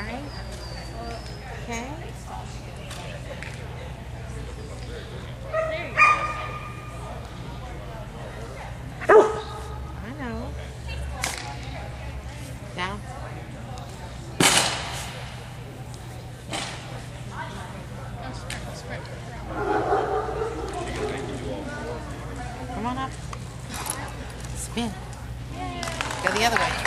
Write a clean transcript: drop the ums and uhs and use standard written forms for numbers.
right? Okay. I know. Down. Come on up. Spin. Go the other way.